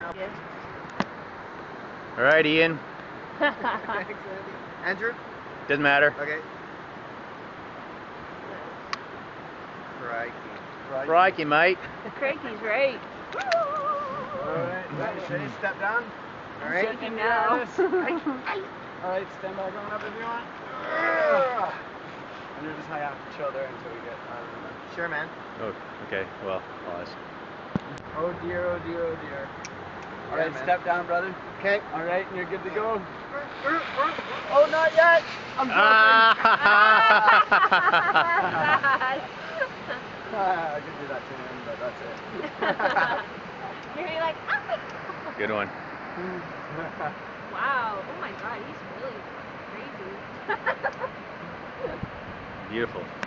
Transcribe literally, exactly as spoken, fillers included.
Yeah. All right, Ian. Thanks, Andy. Andrew? Doesn't matter. Okay. Crikey. Crikey, Crikey mate. Crikey's right. Alright, ready? Step down. Alright. Shaking now. Alright, stand by going up if you want. And you're just hang out chill there until we get out of the... Sure, man. Oh, okay. Well, pause. Oh dear, oh dear, oh dear. Alright, yeah, step down, brother. Okay. Alright, and you're good to go. Oh, not yet! I'm Ah! I could do that to him, but that's it. You're gonna be like, ah! Good one. Wow. Oh my god, he's really crazy. Beautiful.